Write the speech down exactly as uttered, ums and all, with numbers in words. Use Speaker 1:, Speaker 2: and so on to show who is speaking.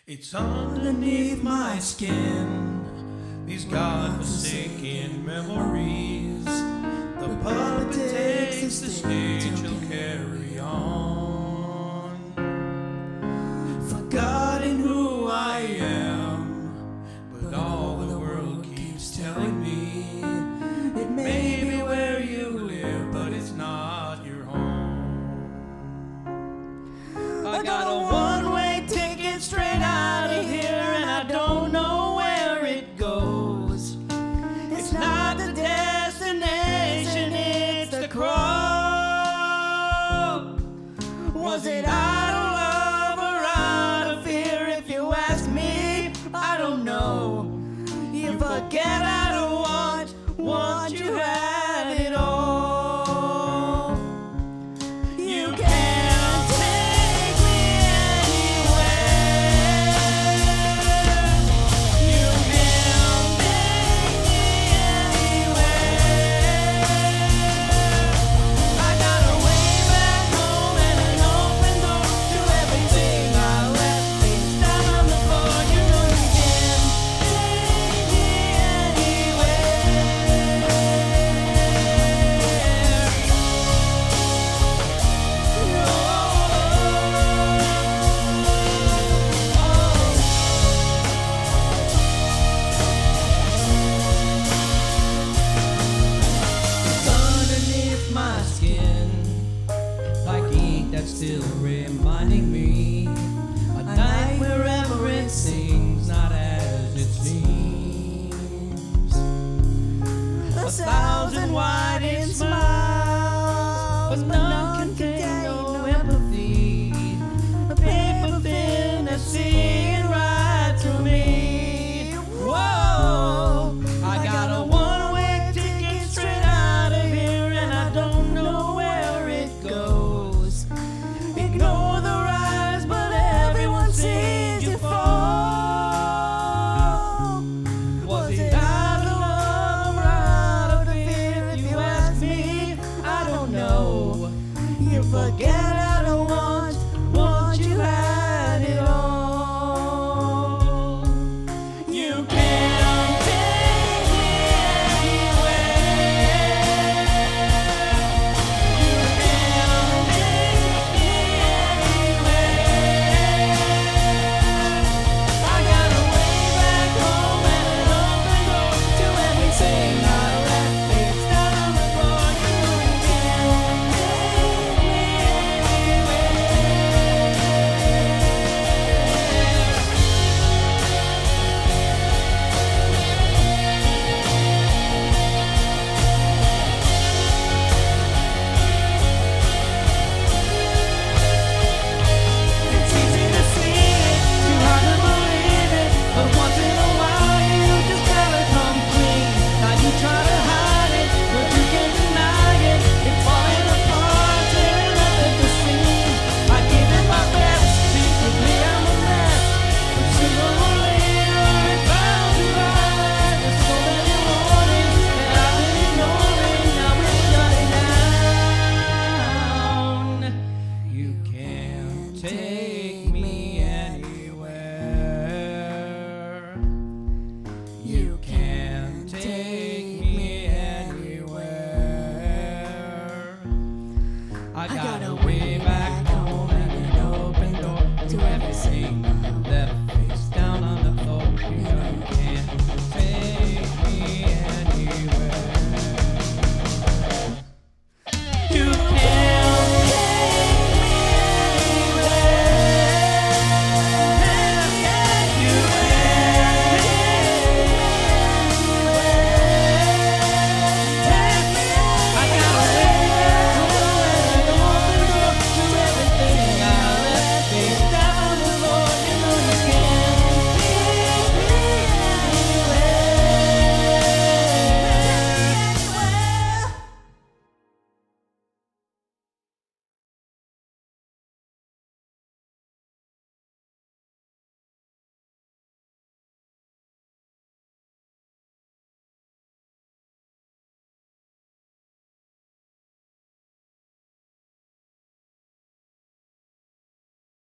Speaker 1: It's underneath my skin, these God-forsaken memories. The puppet takes the stage, he'll carry on. Forgotten who I am, but all the world keeps telling me it may be where you live, but it's not your home. I got a one-way ticket straight out of here, and I don't know where it goes. It's not the destination, it's the cross. Was it out of love or out of fear? If you ask me, I don't know. You forget I don't want, want you had it all. You can't take me anywhere. You can't take me anywhere. I got a way back home and an open door to everything I left things down on the floor. You know you can't take me underneath my skin, like ink that's still reminding me a night wherever it seems not as it seems. A thousand widened smiles, but none contain no empathy. A paper thin that's seeing right through me. Whoa, I got a one-way ticket straight out of here, and I don't know where it goes. Ignore the rise, but everyone sees you fall. Was it out of love or out of fear? If you ask me, I don't know. You forget I don't want, want you had it all. You can't take me anywhere. You can't take me anywhere. I got a way back home and an open door to everything I left things down on the floor. You know you can't take me It's easy to see it, too hard to believe it, but once in a while you just gotta come clean. Now you try to hide it, but you can't deny it. It's falling apart, tearing up at the seams. I give it my best, secretly I'm a mess, but sooner or later it's bound to rise. There's so many warnings that I've been ignoring, now it's shutting down. You can't take me anywhere. You can't take me anywhere. I got a way back home and an open door to everything